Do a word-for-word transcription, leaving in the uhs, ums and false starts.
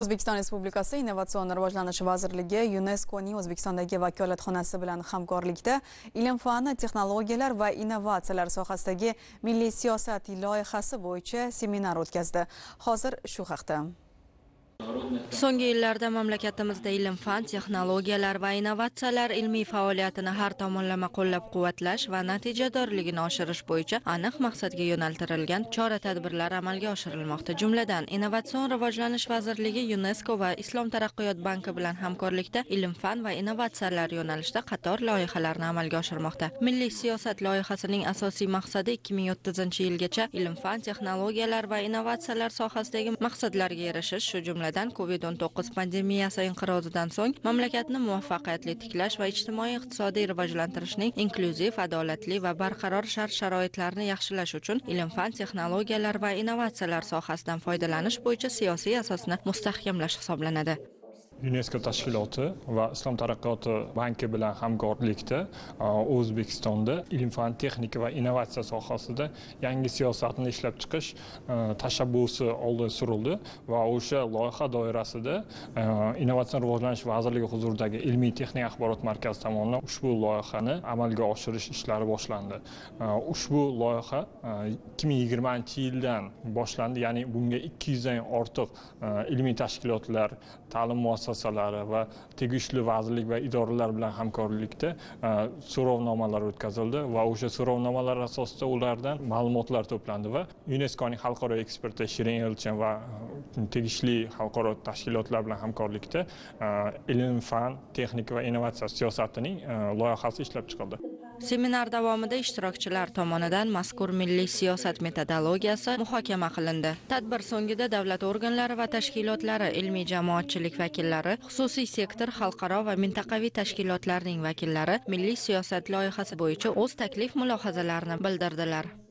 O'zbekiston Respublikasi Innovatsion rivojlanish vazirligi YuNESKOning O'zbekistondagi vakolatxonasi bilan hamkorlikda ilm-fan, texnologiyalar va innovatsiyalar sohasidagi milliy siyosat loyihasi bo'yicha seminar o'tkazdi. Hozir shu haqda. So'nggi yillarda mamlakatimizda ilm-fan, texnologiyalar va innovatsiyalar ilmiy faoliyatini har tomonlama qo'llab-quvvatlash va natijadorligini oshirish bo'yicha aniq maqsadga yo'naltirilgan chora-tadbirlar amalga oshirilmoqda. Jumladan, Innovatsion rivojlanish vazirligi YuNESKO va Islom taraqqiyot banki bilan hamkorlikda ilm-fan va innovatsiyalar yo'nalishida qator loyihalarni amalga oshirmoqda. Milliy siyosat loyihasining asosiy maqsadi ikki ming o'ttizinchi yilgacha ilm-fan, texnologiyalar va innovatsiyalar sohasidagi maqsadlarga erishish, shu jumladan COVID o'n to'qqiz pandemiyasi inqirozidan so'ng mamlakatni muvaffaqiyatli tiklash va ijtimoiy-iqtisodiy rivojlantirishning inklyuziv, adolatli va barqaror shart-sharoitlarini yaxshilash uchun ilm-fan, texnologiyalar va innovatsiyalar sohasidan foydalanish bo'yicha siyosiy asosni mustahkamlash hisoblanadi. YuNESKO tashkiloti va Islom taraqqiyot banki bilan hamkorlikda O'zbekistonda ilm-fan, texnika va innovatsiya sohasida yangi siyosatni ishlab chiqish tashabbusi oldi surildi va o'sha loyiha doirasida Innovatsion rivojlanish vazirligi huzuridagi ilmiy texnik axborot markazi tomonidan ushbu loyihani amalga oshirish ishlari boshlandi. Ushbu loyiha ikki ming yigirmanchi yildan boshlandi, ya'ni bunga ikki yuzdan ortiq ilmiy tashkilotlar, ta'lim muassasalari va tegishli vazirlik va idoralar bilan hamkorlikda so'rovnomalar o'tkazildi va o'sha so'rovnomalar asosida ulardan ma'lumotlar to'plandi va YuNESKOning xalqaro eksperti Shirin Elchin va tegishli xalqaro tashkilotlar bilan hamkorlikda ilm-fan, texnika va innovatsiya siyosatining loyihasi ishlab chiqildi. Seminar davomida ishtirokchilar tomonidan mazkur milliy siyosat metodologiyasi muhokama qilindi. Tadbir so'ngida davlat organlari va tashkilotlari, ilmiy jamoatchilik vakillari, xususiy sektor, xalqaro va mintaqaviy tashkilotlarning vakillari milliy siyosat loyihasi bo'yicha o'z taklif mulohazalarini bildirdilar.